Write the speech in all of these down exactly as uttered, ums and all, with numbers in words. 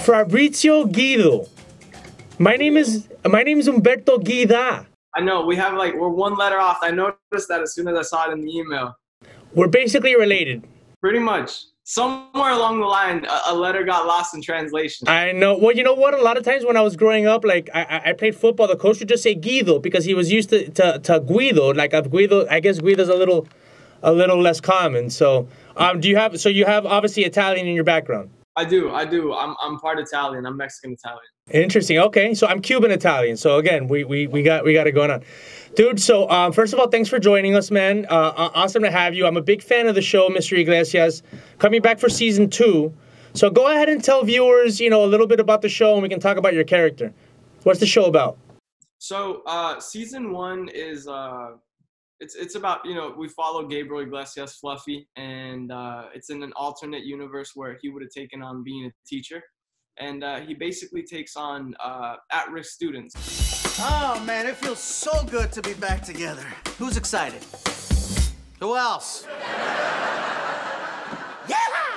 Fabrizio Guido. My name is my name is Umberto Guida. I know, we have like, we're one letter off. I noticed that as soon as I saw it in the email. We're basically related. Pretty much. Somewhere along the line, a, a letter got lost in translation. I know. Well, you know what? A lot of times when I was growing up, like, I, I played football, the coach would just say Guido because he was used to, to, to Guido. Like, of Guido, I guess Guido's a little, a little less common. So, um, do you have, so you have obviously Italian in your background? I do, I do. I'm, I'm part Italian. I'm Mexican Italian. Interesting. Okay, so I'm Cuban Italian. So again, we we we got we got it going on, dude. So um, first of all, thanks for joining us, man. Uh, awesome to have you. I'm a big fan of the show, Mister Iglesias, coming back for season two. So go ahead and tell viewers, you know, a little bit about the show, and we can talk about your character. What's the show about? So uh, season one is uh, it's it's about, you know, we follow Gabriel Iglesias, Fluffy, and uh, it's in an alternate universe where he would have taken on being a teacher. And uh, he basically takes on uh, at-risk students. Oh, man, it feels so good to be back together. Who's excited? Who else? Yeah!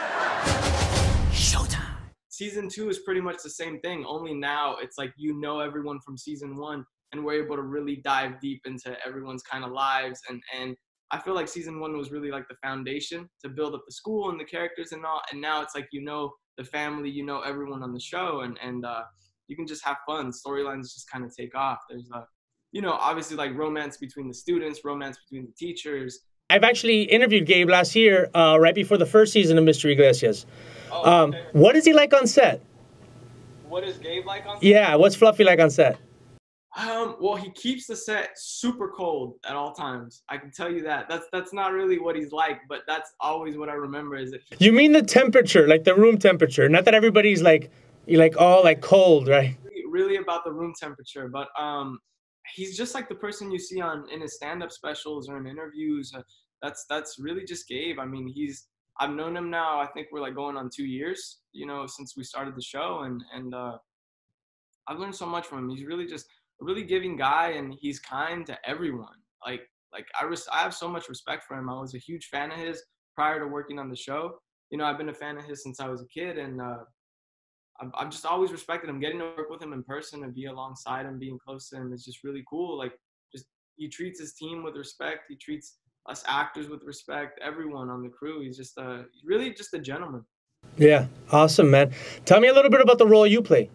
Showtime. Season two is pretty much the same thing, only now it's like you know everyone from season one, and we're able to really dive deep into everyone's kind of lives. And, and I feel like season one was really like the foundation to build up the school and the characters and all. And now it's like, you know, the family, you know, everyone on the show, and, and uh, you can just have fun. Storylines just kind of take off. There's, uh, you know, obviously like romance between the students, romance between the teachers. I've actually interviewed Gabe last year, uh, right before the first season of Mister Iglesias. Oh, um, okay. What is he like on set? What is Gabe like on set? Yeah, what's Fluffy like on set? Um, well, he keeps the set super cold at all times. I can tell you that. That's that's not really what he's like, but that's always what I remember is that he, You mean the temperature, like the room temperature? Not that everybody's like, you like all like cold, right? really, really about the room temperature. But um, he's just like the person you see on in his stand-up specials or in interviews. Uh, that's that's really just Gabe. I mean, he's I've known him now. I think we're like going on two years, you know, since we started the show, and and uh, I've learned so much from him. He's really just a really giving guy, and he's kind to everyone. Like, like I, res- I have so much respect for him. I was a huge fan of his prior to working on the show. You know, I've been a fan of his since I was a kid, and uh, I've, I've just always respected him. Getting to work with him in person and be alongside him, being close to him is just really cool. Like, just he treats his team with respect. He treats us actors with respect. Everyone on the crew. He's just a really just a gentleman. Yeah, awesome, man. Tell me a little bit about the role you play.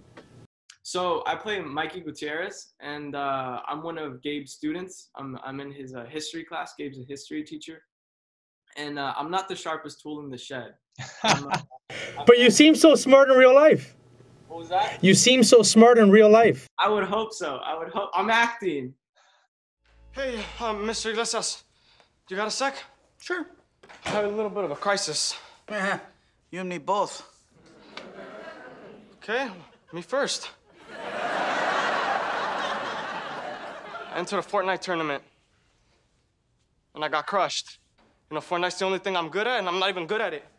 So I play Mikey Gutierrez, and uh, I'm one of Gabe's students. I'm I'm in his uh, history class. Gabe's a history teacher, and uh, I'm not the sharpest tool in the shed. Uh, But you seem so smart in real life. What was that? You seem so smart in real life. I would hope so. I would hope. I'm acting. Hey, um, Mister Iglesias, you got a sec? Sure. I have a little bit of a crisis. Yeah, you and me both. Okay, me first. I entered a Fortnite tournament, and I got crushed. You know, Fortnite's the only thing I'm good at, and I'm not even good at it.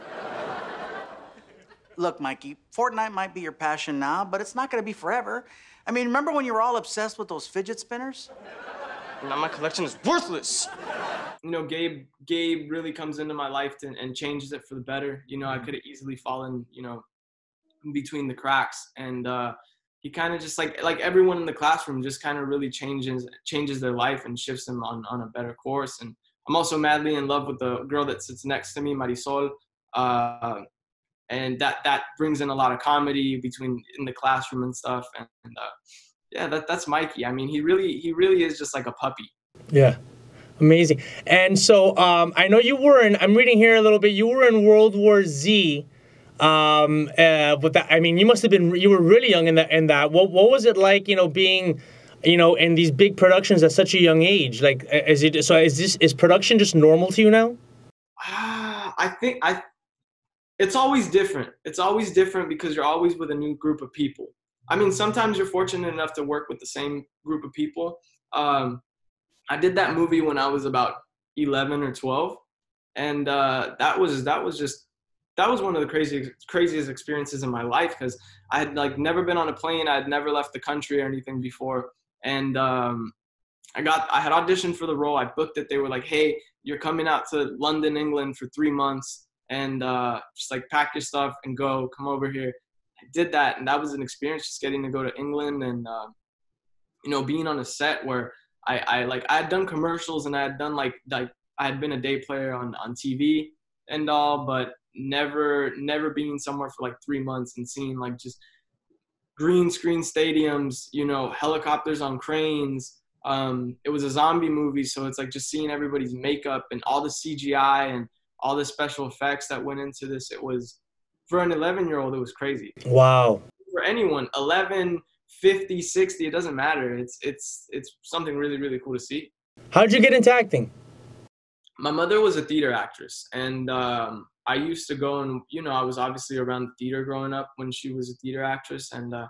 Look, Mikey, Fortnite might be your passion now, but it's not gonna be forever. I mean, remember when you were all obsessed with those fidget spinners? Now my collection is worthless. You know, Gabe Gabe really comes into my life to, and changes it for the better. You know, I could have easily fallen, you know, in between the cracks, and uh, he kind of just like like everyone in the classroom just kind of really changes changes their life and shifts them on, on a better course. And I'm also madly in love with the girl that sits next to me, Marisol, uh, and that that brings in a lot of comedy between in the classroom and stuff. And, and uh, yeah, that that's Mikey. I mean, he really he really is just like a puppy. Yeah, amazing. And so um, I know you were in. I'm reading here a little bit. You were in World War Z. Um, uh, but that, I mean, you must have been, you were really young in that, in that, what, what was it like, you know, being, you know, in these big productions at such a young age? Like, is it, so is this, is production just normal to you now? Ah, I think I, it's always different. It's always different because you're always with a new group of people. I mean, sometimes you're fortunate enough to work with the same group of people. Um, I did that movie when I was about eleven or twelve. And, uh, that was, that was just, that was one of the craziest, craziest experiences in my life, because I had like never been on a plane. I had never left the country or anything before. And um, I got, I had auditioned for the role. I booked it. They were like, hey, you're coming out to London, England for three months and uh, just like pack your stuff and go, come over here. did that, and that was an experience, just getting to go to England and uh, you know, being on a set where I, I like I had done commercials and I had done like like I had been a day player on, on T V and all, but never never being somewhere for like three months and seeing like just green screen stadiums, you know, helicopters on cranes. Um, it was a zombie movie, so it's like just seeing everybody's makeup and all the C G I and all the special effects that went into this. It was, for an eleven year old, it was crazy. Wow. For anyone, eleven, fifty, sixty, it doesn't matter. It's it's it's something really, really cool to see. How'd you get into acting? My mother was a theater actress, and um, I used to go and, you know, I was obviously around the theater growing up when she was a theater actress. And uh,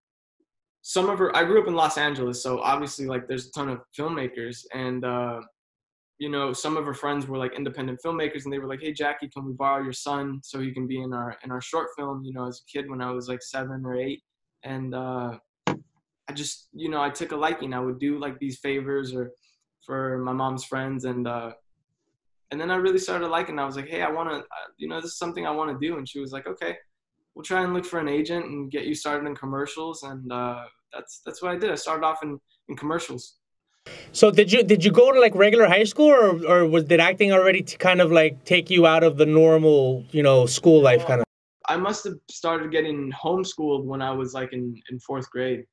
some of her, I grew up in Los Angeles, so obviously like there's a ton of filmmakers, and uh, you know, some of her friends were like independent filmmakers, and they were like, "Hey, Jackie, can we borrow your son so he can be in our in our short film?" You know, as a kid when I was like seven or eight, and uh, I just, you know, I took a liking. I would do like these favors or for my mom's friends, and uh, and then I really started liking it. I was like, "Hey, I want to, you know, this is something I want to do." And she was like, "Okay, we'll try and look for an agent and get you started in commercials." And uh, that's that's what I did. I started off in, in commercials. So did you did you go to like regular high school, or or was did acting already to kind of like take you out of the normal, you know, school life kind of? I must have started getting homeschooled when I was like in, in fourth grade.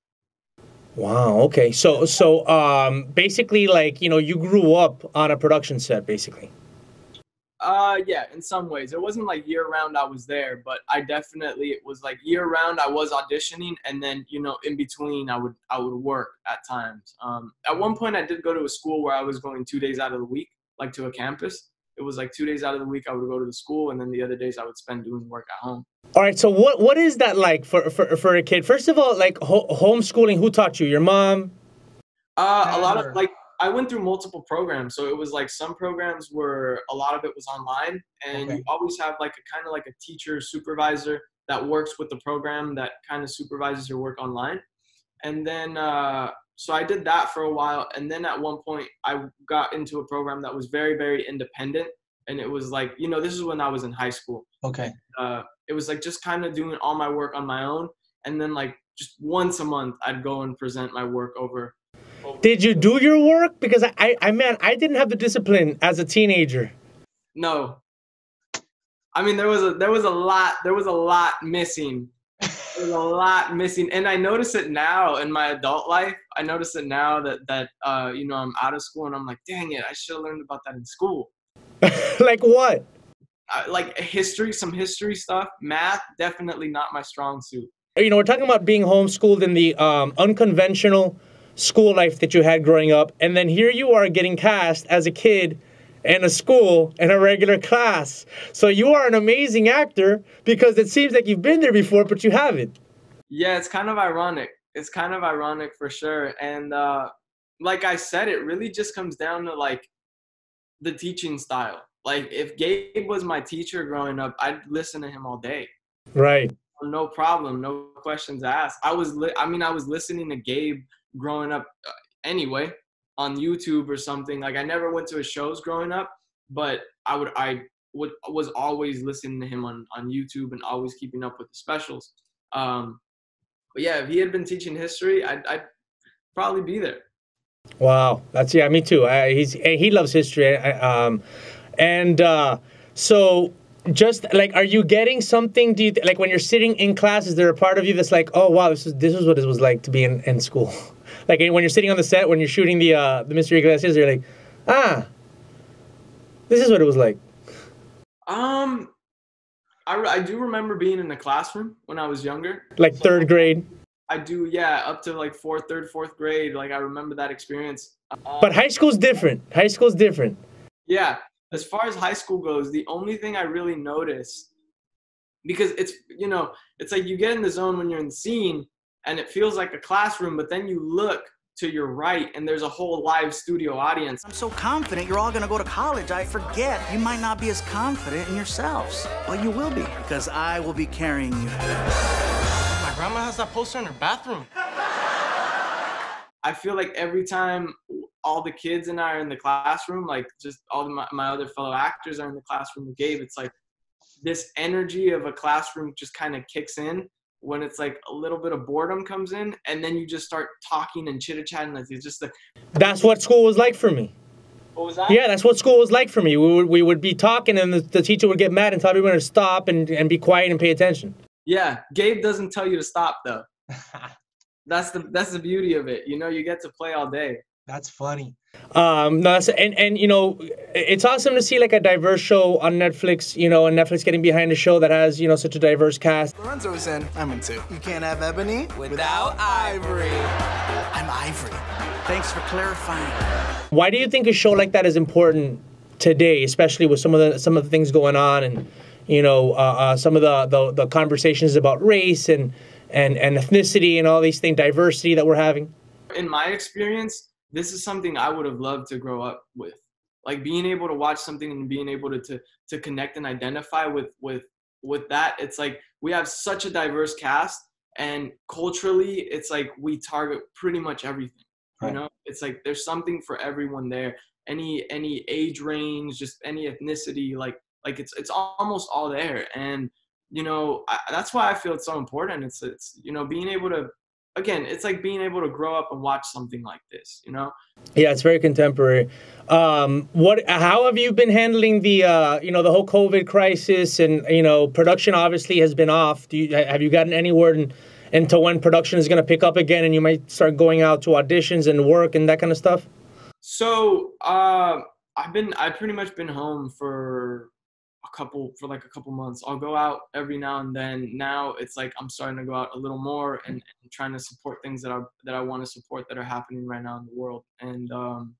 Wow. Okay. So so um basically like, you know, you grew up on a production set basically. Uh, yeah, in some ways. It wasn't like year round I was there, but I definitely, it was like year round I was auditioning, and then, you know, in between I would I would work at times. Um, at one point I did go to a school where I was going two days out of the week, like to a campus. It was like two days out of the week I would go to the school, and then the other days I would spend doing work at home. All right. So what what is that like for for, for a kid? First of all, like ho- homeschooling, who taught you? Your mom? Uh, a lot of like, I went through multiple programs. So it was like some programs were, a lot of it was online, and Okay. you always have like a kind of like a teacher supervisor that works with the program that kind of supervises your work online. And then, uh, so I did that for a while. And then at one point I got into a program that was very, very independent. And it was like, you know, this is when I was in high school. Okay. Uh, it was like just kind of doing all my work on my own. And then like just once a month I'd go and present my work over. Did you do your work? Because I, I, I man, I didn't have the discipline as a teenager. No. I mean, there was a there was a lot there was a lot missing. There was a lot missing, and I notice it now in my adult life. I notice it now that that uh, you know, I'm out of school, and I'm like, dang it, I should have learned about that in school. Like what? Uh, like history, some history stuff. Math, definitely not my strong suit. You know, we're talking about being homeschooled in the um, unconventional school life that you had growing up, and then here you are getting cast as a kid in a school in a regular class. So you are an amazing actor, because it seems like you've been there before, but you haven't. Yeah, it's kind of ironic. It's kind of ironic for sure. And uh, like I said, it really just comes down to like the teaching style. Like if Gabe was my teacher growing up, I'd listen to him all day. Right. No problem, no questions asked. I was, li- I mean, I was listening to Gabe growing up uh, anyway on YouTube or something. Like I never went to his shows growing up, but I would, I would was always listening to him on on YouTube and always keeping up with the specials. Um, but yeah, if he had been teaching history, I'd, I'd probably be there. Wow, that's yeah, me too. I, he's he loves history, I, um, and uh, so. Just like, are you getting something? Do you like when you're sitting in class? Is there a part of you that's like, oh wow, this is this is what it was like to be in, in school? Like when you're sitting on the set, when you're shooting the uh, the Mister Iglesias, you're like, ah, this is what it was like. Um, I, I do remember being in the classroom when I was younger. Like So third grade. I do, yeah, up to like fourth, third, fourth grade. Like I remember that experience. Um, But high school's different. High school's different. Yeah. As far as high school goes, the only thing I really noticed, because it's, you know, it's like you get in the zone when you're in the scene and it feels like a classroom, but then you look to your right and there's a whole live studio audience. I'm so confident you're all gonna go to college, I forget you might not be as confident in yourselves. But you will be, because I will be carrying you. My grandma has that poster in her bathroom. I feel like every time all the kids and I are in the classroom, like just all the, my, my other fellow actors are in the classroom with Gabe, it's like this energy of a classroom just kind of kicks in. when it's like a little bit of boredom comes in, and then you just start talking and chitter-chatting. Like it's just the. That's what school was like for me. What was that? Yeah, that's what school was like for me. We would, we would be talking, and the, the teacher would get mad and tell everyone to stop and, and be quiet and pay attention. Yeah, Gabe doesn't tell you to stop though. That's the that's the beauty of it. You know, you get to play all day. That's funny. Um, no, that's, and and you know, it's awesome to see like a diverse show on Netflix. You know, and Netflix getting behind a show that has, you know, such a diverse cast. Lorenzo's in. I'm in too. You can't have ebony Without, without ivory. I'm ivory. Thanks for clarifying. Why do you think a show like that is important today, especially with some of the some of the things going on, and you know, uh, uh, some of the, the the conversations about race and and and ethnicity and all these things, diversity that we're having? In my experience, this is something I would have loved to grow up with. Like being able to watch something and being able to to, to connect and identify with with with that. It's like we have such a diverse cast, and culturally, it's like we target pretty much everything. You know, it's like there's something for everyone there. Any any age range, just any ethnicity, like like it's it's almost all there. And you know, I, that's why I feel it's so important. It's it's you know, being able to, again, it's like being able to grow up and watch something like this. You know. Yeah, it's very contemporary. Um, what? How have you been handling the uh, you know, the whole COVID crisis? And you know, production obviously has been off. Do you have you gotten any word in, into when production is going to pick up again, and you might start going out to auditions and work and that kind of stuff? So uh, I've been, I've pretty much been home for a couple, for like a couple months. I'll go out every now and then. Now it's like I'm starting to go out a little more and, and trying to support things that I that I want to support that are happening right now in the world. And um,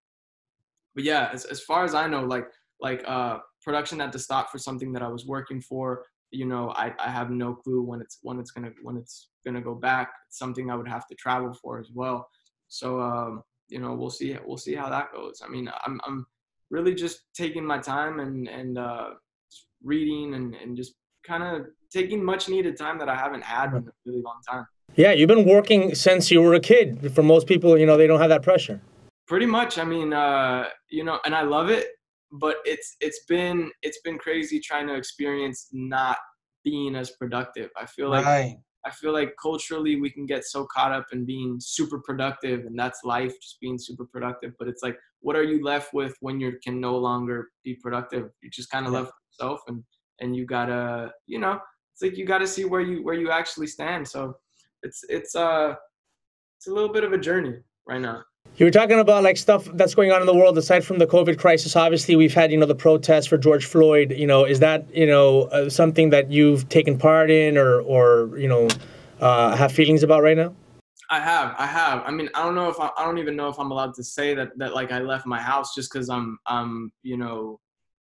but yeah, as as far as I know, like like uh, production had to stop for something that I was working for. You know, I, I have no clue when it's when it's gonna when it's gonna go back. It's something I would have to travel for as well. So um, you know, we'll see we'll see how that goes. I mean, I'm I'm really just taking my time and and uh, reading and, and just kind of taking much needed time that I haven't had in a really long time. Yeah, you've been working since you were a kid. For most people, you know, they don't have that pressure. Pretty much. I mean, uh, you know, and I love it. But it's it's been it's been crazy trying to experience not being as productive. I feel like Right. I feel like culturally we can get so caught up in being super productive, and that's life, just being super productive. But it's like, what are you left with when you can no longer be productive? You're just kind of Yeah. left with yourself, and and you gotta, you know, it's like you gotta see where you where you actually stand. So it's it's uh it's a little bit of a journey right now. You were talking about like stuff that's going on in the world aside from the COVID crisis. Obviously, we've had, you know, the protests for George Floyd. You know, is that, you know, uh, something that you've taken part in or, or you know, uh, have feelings about right now? I have, I have. I mean, I don't know if I, I don't even know if I'm allowed to say that that like I left my house just because I'm, um, you know,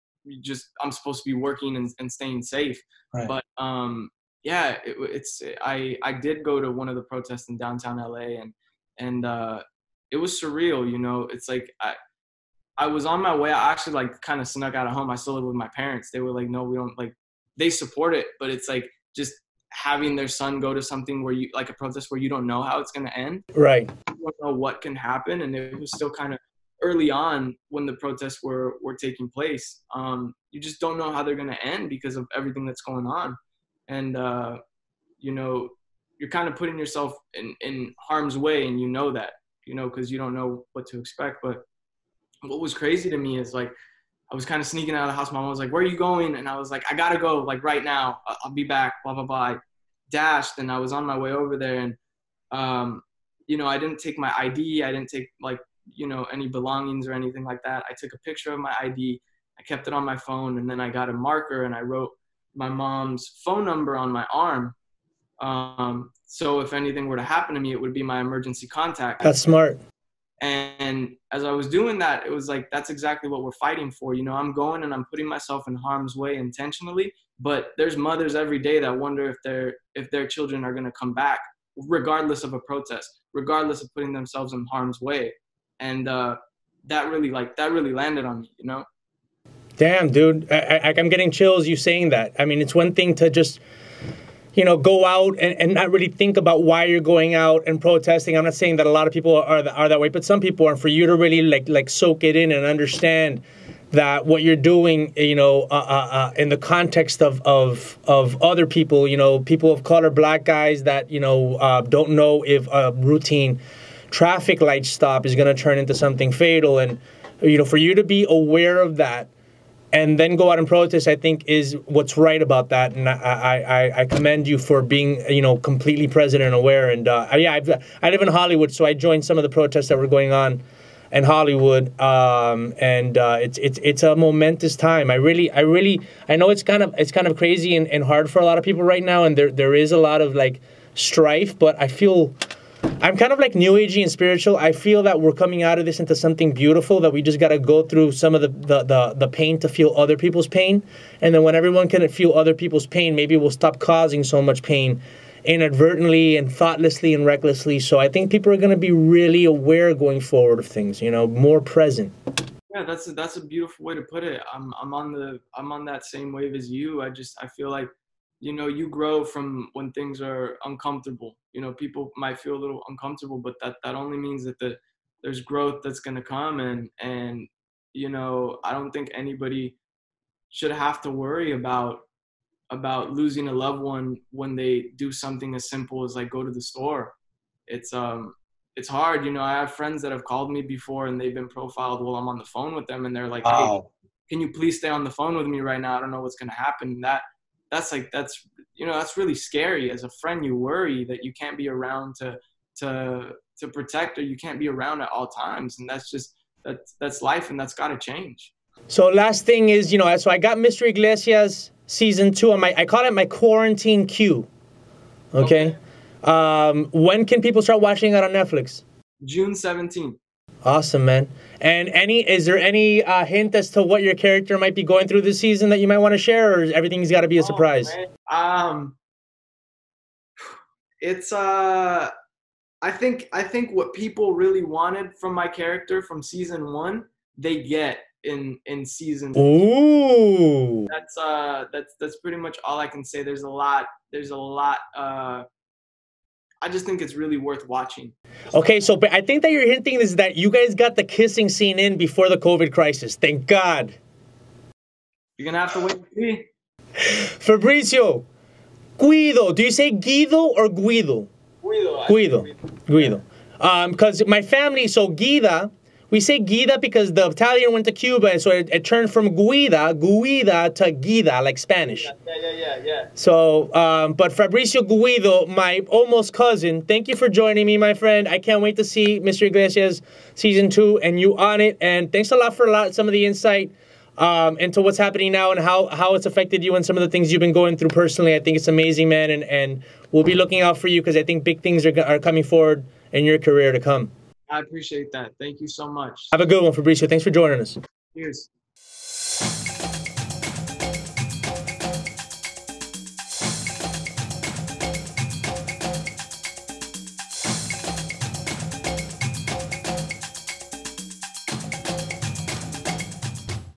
just I'm supposed to be working and, and staying safe. Right. But um, yeah, it, it's I I did go to one of the protests in downtown L A, and and uh, it was surreal. You know, it's like I I was on my way. I actually like kind of snuck out of home. I still live with my parents. They were like, no, we don't, like, they support it, but it's like just having their son go to something where you, like a protest where you don't know how it's going to end. Right. You don't know what can happen. And it was still kind of early on when the protests were, were taking place. Um, you just don't know how they're going to end because of everything that's going on. And, uh, you know, you're kind of putting yourself in, in harm's way, and you know that, you know, because you don't know what to expect. But what was crazy to me is, like, I was kind of sneaking out of the house. My mom was like, where are you going? And I was like, I got to go, like, right now. I'll be back, blah, blah, blah. I dashed, and I was on my way over there. And, um, you know, I didn't take my I D. I didn't take, like, you know, any belongings or anything like that. I took a picture of my I D. I kept it on my phone, and then I got a marker, and I wrote my mom's phone number on my arm. Um, so if anything were to happen to me, it would be my emergency contact. That's smart. And as I was doing that, it was like, that's exactly what we're fighting for. You know, I'm going and I'm putting myself in harm's way intentionally, but there's mothers every day that wonder if their, if their children are going to come back, regardless of a protest, regardless of putting themselves in harm's way. And, uh, that really, like, that really landed on me, you know? Damn, dude. I, I, I'm getting chills you saying that. I mean, it's one thing to just, you know, go out and, and not really think about why you're going out and protesting. I'm not saying that a lot of people are are that way, but some people are. For you to really like like soak it in and understand that what you're doing, you know, uh, uh, uh, in the context of, of of other people, you know, people of color, black guys that, you know, uh, don't know if a routine traffic light stop is going to turn into something fatal. And, you know, for you to be aware of that and then go out and protest, I think is what's right about that. And I, I, I commend you for being, you know, completely present and aware. And uh, yeah, I've, I live in Hollywood, so I joined some of the protests that were going on in Hollywood, um, and uh, it's it's it's a momentous time. I really, I really, I know it's kind of it's kind of crazy and, and hard for a lot of people right now, and there there is a lot of like strife. But I feel I'm kind of like new agey and spiritual. I feel that we're coming out of this into something beautiful. That we just got to go through some of the, the the the pain to feel other people's pain, and then when everyone can feel other people's pain, maybe we'll stop causing so much pain inadvertently and thoughtlessly and recklessly. So I think people are going to be really aware going forward of things, you know, more present. Yeah, that's a, that's a beautiful way to put it. I'm I'm on the I'm on that same wave as you. I just I feel like, you know, you grow from when things are uncomfortable. You know, people might feel a little uncomfortable, but that that only means that the there's growth that's going to come. And and you know, I don't think anybody should have to worry about about losing a loved one when they do something as simple as like go to the store. It's um it's hard, you know. I have friends that have called me before and they've been profiled while I'm on the phone with them, and they're like, Wow. "Hey, can you please stay on the phone with me right now? I don't know what's gonna happen." That that's like that's you know that's really scary. As a friend, you worry that you can't be around to to to protect, or you can't be around at all times, and that's just that's that's life, and that's got to change. So last thing is, you know, so I got Mister Iglesias season two on my, I call it my quarantine queue. Okay. okay. Um, when can people start watching it on Netflix? June seventeenth. Awesome, man. And any, is there any uh, hint as to what your character might be going through this season that you might want to share, or everything's got to be a surprise? Oh, um, it's, uh, I think, I think what people really wanted from my character from season one, they get in in season two. Ooh. That's uh that's that's pretty much all I can say. There's a lot there's a lot uh I just think it's really worth watching. Okay, so but I think that you're hinting is that you guys got the kissing scene in before the COVID crisis. Thank God. You're gonna have to wait and see. Fabrizio Guido, do you say Guido or Guido? Guido. Guido. Guido. Um, because my family, so Guida, we say Guida because the Italian went to Cuba, and so it, it turned from Guida, Guida to Guida, like Spanish. Yeah, yeah, yeah, yeah. So, um, but Fabrizio Guido, my almost cousin, thank you for joining me, my friend. I can't wait to see Mister Iglesias season two and you on it. And thanks a lot for a lot, some of the insight um, into what's happening now and how, how it's affected you and some of the things you've been going through personally. I think it's amazing, man. And, and we'll be looking out for you because I think big things are, are coming forward in your career to come. I appreciate that. Thank you so much. Have a good one, Fabrizio. Thanks for joining us. Cheers.